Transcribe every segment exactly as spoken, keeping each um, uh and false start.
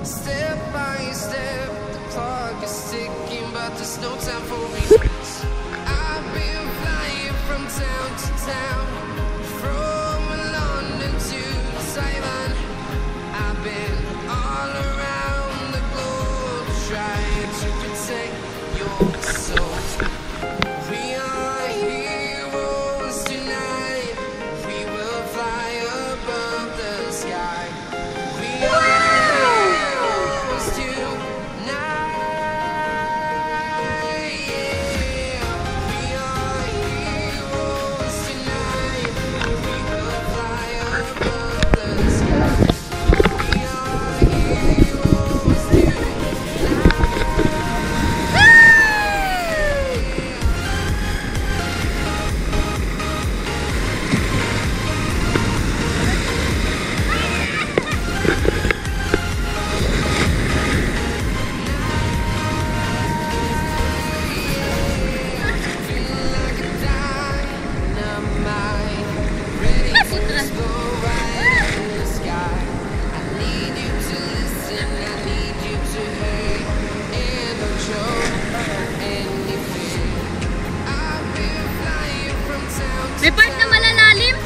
Step by step, the clock is ticking, but there's no time for regrets. I've been flying from town to town, from London to Taiwan. I've been all around the globe trying to protect your soul. We are heroes tonight. We will fly above the sky. We are heroes tonight. Yeah. We are heroes tonight. We will fly above the sky. We are heroes tonight. May part na malalalim?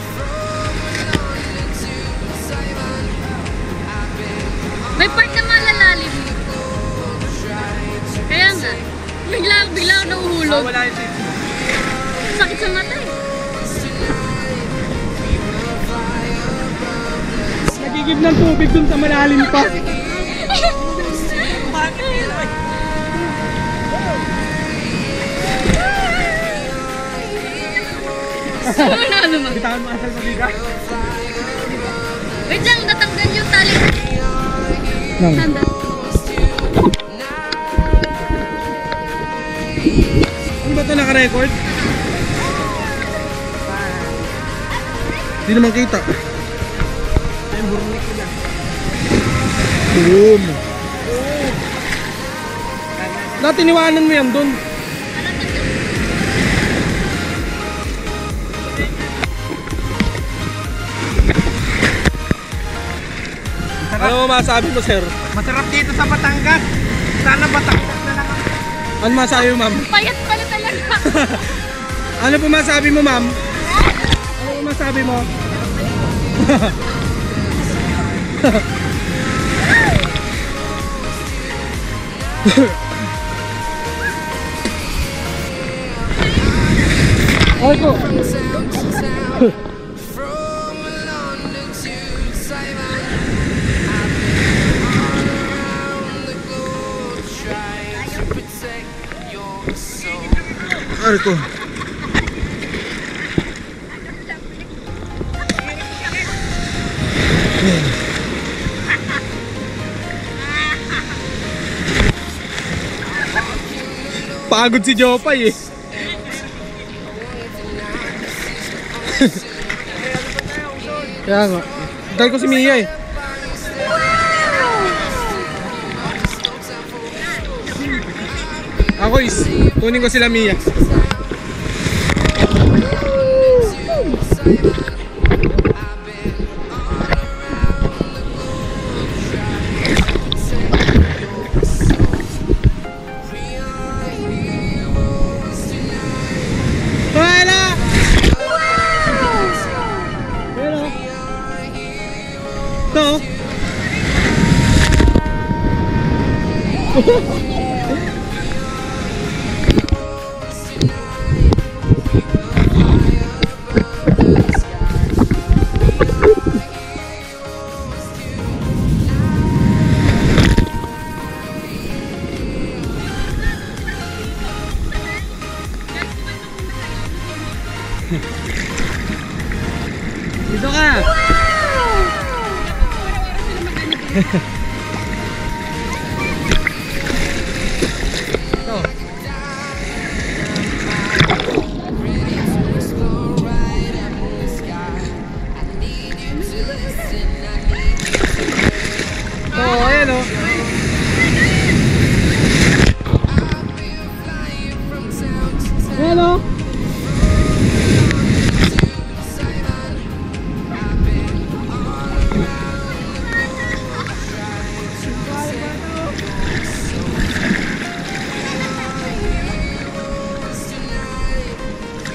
May part na malalalim. Kaya nga, bigla, bigla ako nauhulog. Wala yung safety. Sakit sa mata eh. Nagigib ng tubig dun sa malalim pa. Wala naman. Bitawan mo asal mabigat. Wait lang, natanggal yung tali. Sanda. Ano ba ito naka-record? Hindi naman kita. Ay, burnik ko lang. Boom! Dati niwanan mo yan dun. Ano masabi mo, sir? Masarap dito sa Batangas. Sana Batangas na lang. Ano masabi mo, ma'am? Payat pala talaga. Ano po masabi mo, ma'am? Ano po masabi mo? Ay po. Ay ko. Pagod si Jopay eh. Kaya nga. Dahil ko si Mia eh. Ako is, tunin ko sila Mia. Ito. Dito ka. Ito. Oh, ayan o. Ayan o.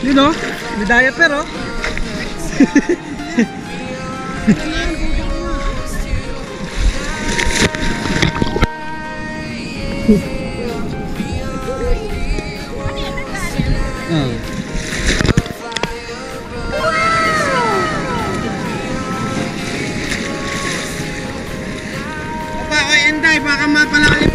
Yun o, may diaper o. Ah. Opa, oy, Enday, baka mapalalim.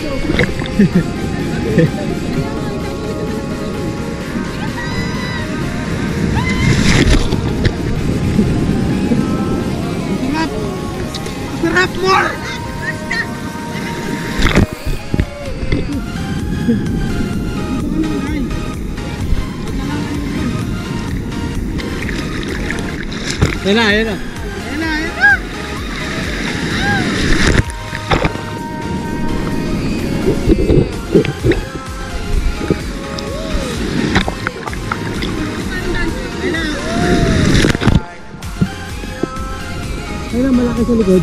Sarap! Sarap more! Yan na, yan na. Ayan na, ayan na! Ayun na, malaki sa likod.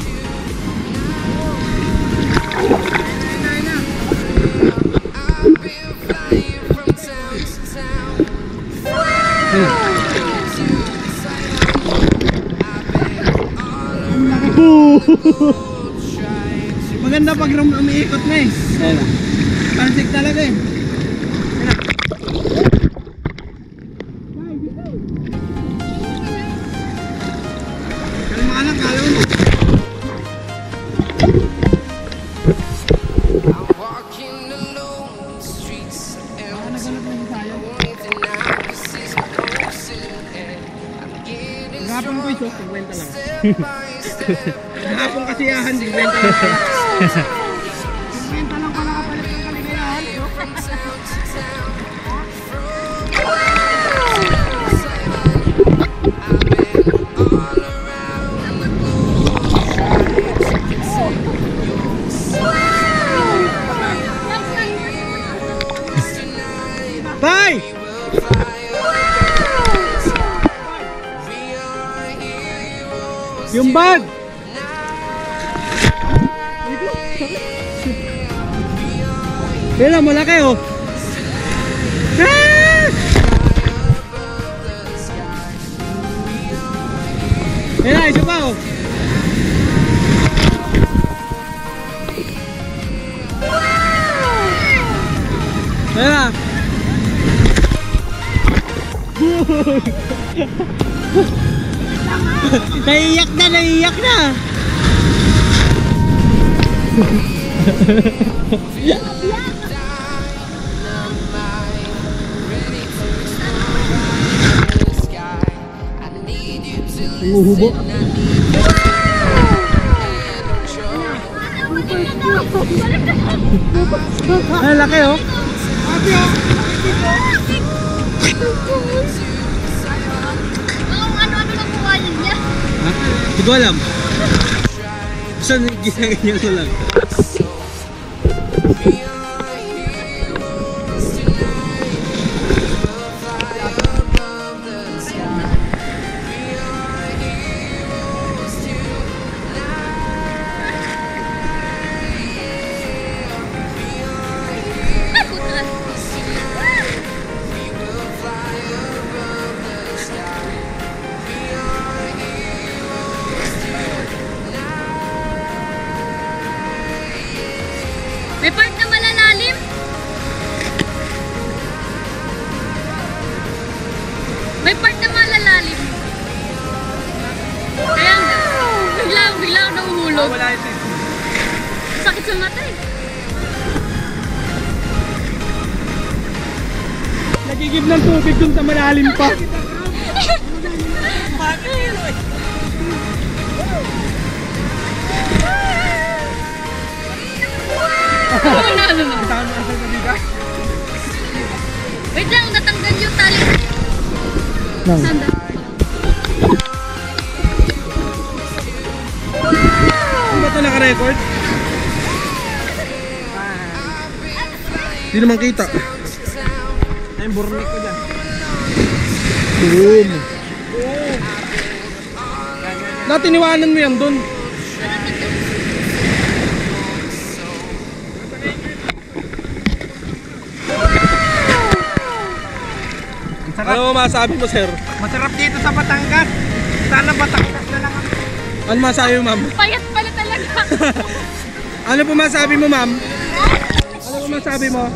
I've been flying from town to town. Ayun. Maganda pag rum- umiikot na eh. Ayun na. Pansik talaga eh. Kalma ka lang, kala mo. I'm walking alone, the streets are empty. The only thing now is this closer, and I'm getting Gapon ko ito, stronger kwenta lang. step by step. Gapon kasiyahan, di kwenta lang pala. Kwenta lang pala kapalit ng kaligayahan. From town to town, all around the globe, trying to take Tay! Yung bag! Yan na, malaki oh! Ah! Yan na, isa pa oh! Yan na! Naiiyak na, naiiyak na! Uhubo. Ay, laki oh! Ang ano-ano lang kuha niya. Ha? Hindi ko alam. Basta ginaganyan ko lang. May part na malalalim. May part na malalalim. Kaya nga, bigla, bigla ako nahuhulog. Wala ito eh. Sakit sa mata eh. Nagigib ng tubig dun sa malalim pa. Ano na naman? Tama ka sa kabika. Wait lang, natanggal yung tali. Nang. Sanda. Ano ba ito naka-record? Hindi naman kita. Ay, burnik ko dyan. Boom! Dati niwanan mo yan dun. Ang Ano masabi mo, sir? Masarap dito sa Batangas. Sana Batangas na lang kami. Ano masabi mo, ma'am? Payat pala talaga. Ano po masabi mo, ma'am? Ano po masabi mo?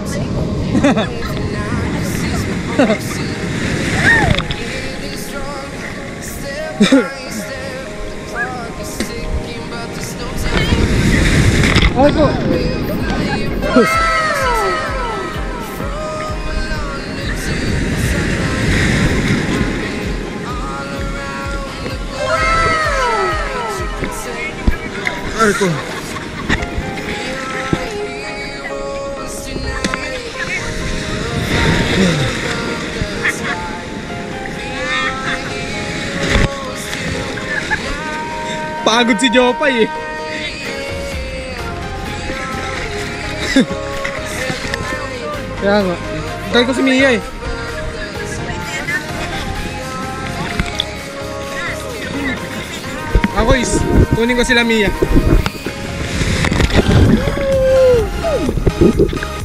Getting strong, step by step. The clock is ticking, but there's no time. Okay po. Ay ko. Pagod si Jopay eh. Kaya nga. Dahil ko si Mia eh. Ako is, kunin ko sila Mia.